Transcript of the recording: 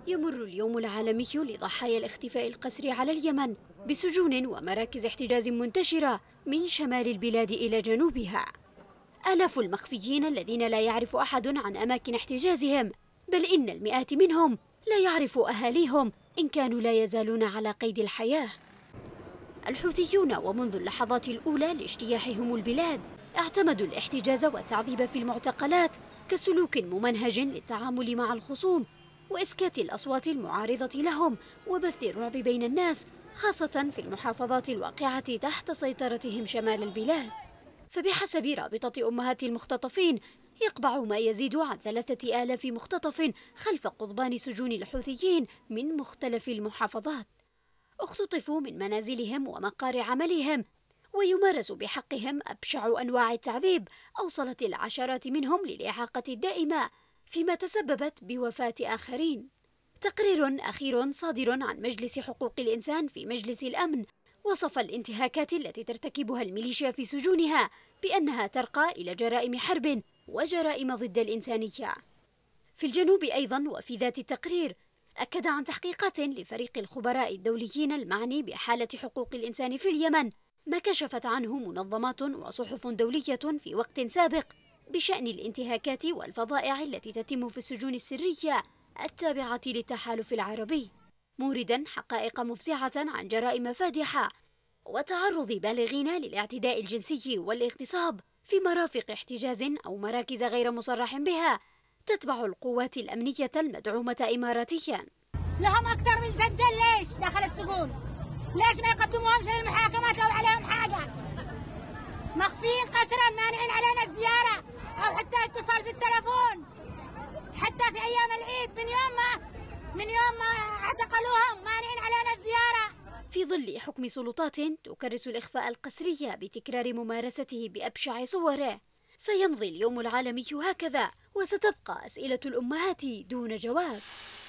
يمر اليوم العالمي لضحايا الاختفاء القسري على اليمن بسجون ومراكز احتجاز منتشرة من شمال البلاد إلى جنوبها. آلاف المخفيين الذين لا يعرف أحد عن أماكن احتجازهم، بل إن المئات منهم لا يعرف أهاليهم إن كانوا لا يزالون على قيد الحياة. الحوثيون ومنذ اللحظات الأولى لاجتياحهم البلاد اعتمدوا الاحتجاز والتعذيب في المعتقلات كسلوك ممنهج للتعامل مع الخصوم وإسكات الأصوات المعارضة لهم وبث الرعب بين الناس، خاصة في المحافظات الواقعة تحت سيطرتهم شمال البلاد. فبحسب رابطة أمهات المختطفين، يقبع ما يزيد عن 3000 مختطف خلف قضبان سجون الحوثيين من مختلف المحافظات. اختطفوا من منازلهم ومقار عملهم، ويمارس بحقهم أبشع أنواع التعذيب أوصلت العشرات منهم للإعاقة الدائمة، فيما تسببت بوفاة آخرين. تقرير أخير صادر عن مجلس حقوق الإنسان في مجلس الأمن وصف الانتهاكات التي ترتكبها الميليشيا في سجونها بأنها ترقى إلى جرائم حرب وجرائم ضد الإنسانية. في الجنوب أيضا وفي ذات التقرير أكد عن تحقيقات لفريق الخبراء الدوليين المعني بحالة حقوق الإنسان في اليمن ما كشفت عنه منظمات وصحف دولية في وقت سابق بشأن الانتهاكات والفظائع التي تتم في السجون السرية التابعة للتحالف العربي، موردا حقائق مفزعة عن جرائم فادحة وتعرض بالغين للاعتداء الجنسي والاغتصاب في مرافق احتجاز أو مراكز غير مصرح بها تتبع القوات الأمنية المدعومة إماراتيا. لهم أكثر من سجل، ليش داخل السجون؟ ليش ما يقدموهمش للمحاكمات لو عليهم حاجة؟ مخفيين قسرا، مانعين علينا الزيارة أو حتى اتصال بالتلفون، حتى في أيام العيد من يوم ما اعتقلوهم مانعين علينا الزيارة. في ظل حكم سلطات تكرس الإخفاء القسري بتكرار ممارسته بأبشع صوره، سيمضي اليوم العالمي هكذا وستبقى أسئلة الأمهات دون جواب.